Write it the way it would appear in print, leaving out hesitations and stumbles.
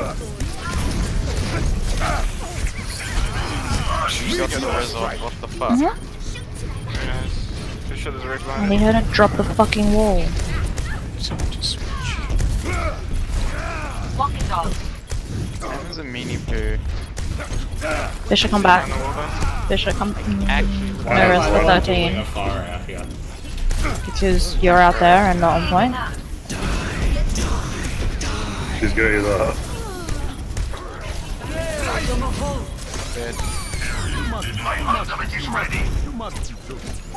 You got the result, what the fuck? Mm-hmm. Very nice. This shit is right I behind need it. her to drop the fucking wall. Someone just switch. There's a meanie poo. Bishop, come On back. the water. Bishop, come. Actually, No rest for 13. Because you're out there and not on point. She's going to Dead. My ultimate is ready.